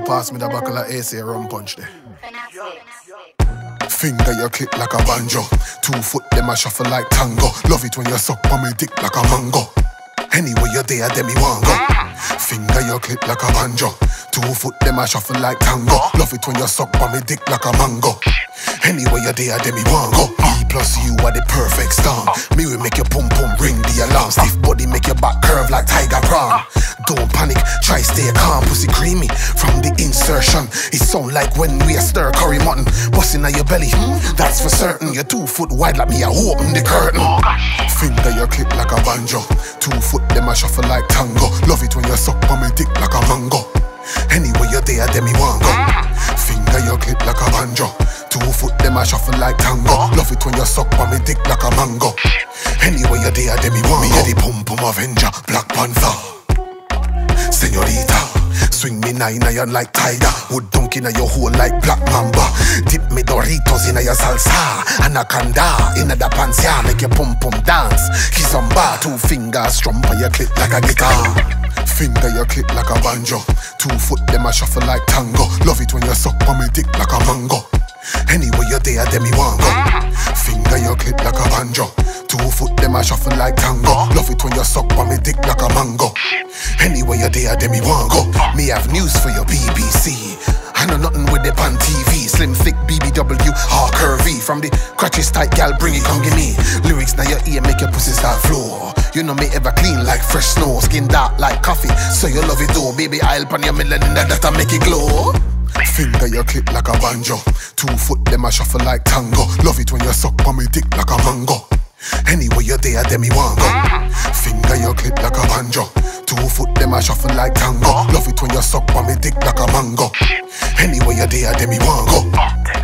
pass me the buckle of AC rum punch there. Fanatix. Finger your clip like a banjo. 2 foot them a shuffle like tango. Love it when you suck on me dick like a mango. Anyway you're there, then me want go. Finger your clip like a banjo. 2 foot them a shuffle like tango. Love it when you suck on me dick like a mango. Anyway you're there, then me want go. Me plus you are the perfect storm. Me will make your pum pum ring the alarm. Stiff body make your back curve like tiger prawn. Don't panic, try stay calm. Pussy creamy from the insertion. It sound like when we stir curry mutton. Busting at your belly, that's for certain. You're 2 foot wide like me, I open the curtain. Finger your clip like a banjo. 2 foot them a shuffle like tango. Love it when you suck on me dick like a mango. Anyway you're there, then me want go. Finger your clip like a banjo. 2 foot them a shuffle like tango. Love it when you suck on me dick like a mango. Anyway you're there, then me want go. Me a the pum pum avenger, Black Panther, Señorita. Swing me 9 iron like tiger. Wood dunk in your hole like black mamba. Dip me Doritos in your salsa. Anaconda in the pancia. Make your pum pum dance. Kizomba. 2 fingers strum on your clip like a guitar. Finger your clip like a banjo. 2 foot them a shuffle like tango. Love it when you suck on me dick like a mango. Anyway you're there, then me want go. Finger your clip like a banjo. 2 foot them a shuffle like tango. Love it when you suck on me dick like a mango. Anyway you're there, then me want go. Me have news for your BBC. I know nothing with it on TV. Slim, thick, BBW, or curvy. From the crutches tight, gal, bring it, come give me. Lyrics now your ear, make your pussy start flow. You know me ever clean like fresh snow. Skin dark like coffee, so you love it though. Baby, I'll pan your melanin that'll make it glow. Finger your clip like a banjo. 2 foot them a shuffle like tango. Love it when you suck on me dick like a mango. Anyway you're there, then me want go. Finger your clip like a banjo. 2 foot them a shuffle like tango. Love it when you suck on me dick like a mango. Anyway you're there, then me want go.